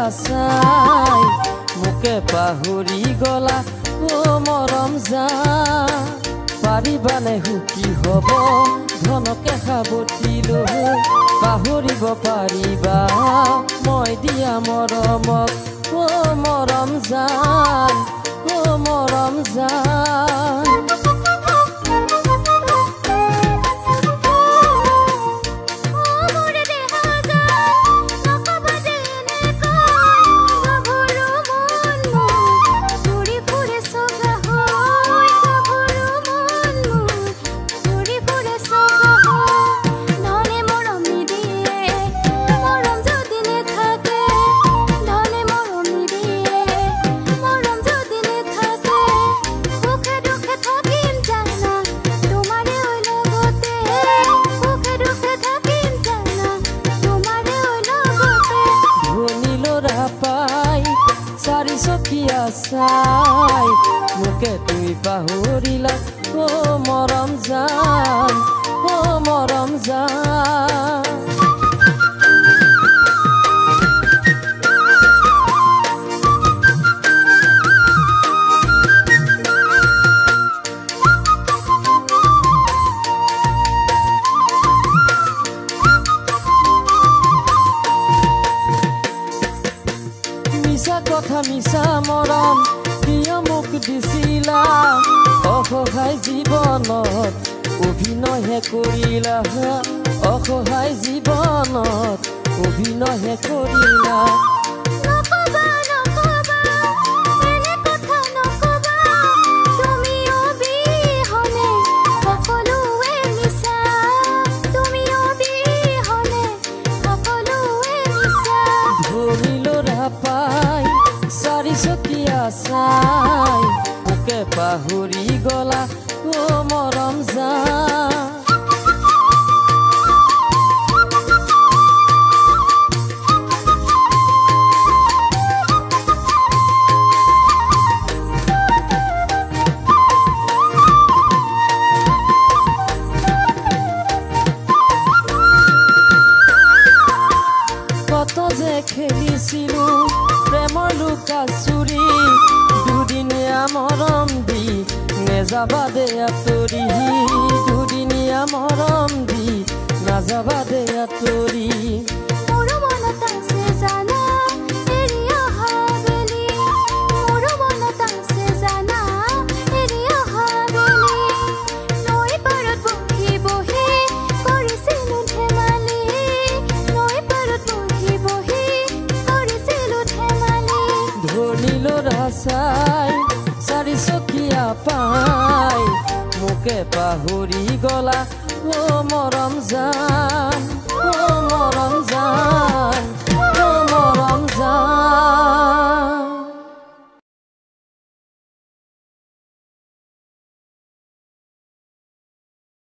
চাই মোকে পাহৰি গলা ও মৰম জান পাৰিবানে সুখী হ'ব ধনকে সাৱটি লৈ পাহৰিব পাৰিবা মই দিয়া মৰমক ও মৰম জান ও মৰম জান চাই মোকে তুই পাহৰিলা ও মৰম জান ও মৰম জান মিছা কথা মিছা মৰম প্ৰিয় মোক দিছিলা অসহায় জীৱনত অভিনয়হে কৰিলা অসহায় জীৱনত অভিনয়হে কৰিলা চাই মোকে পাহৰি গলা ও মৰম জান কত যে খেলিছিলো প্ৰেমৰ লুকাচুৰি দুদিনীয়া মৰম দি নেযাবা দে আঁতৰি দুদিনীয়া মৰম দি নাযাবা দে আঁতৰি চাই চাৰিচকীয়া পাই মোকে পাহৰি গলা ও মৰম জান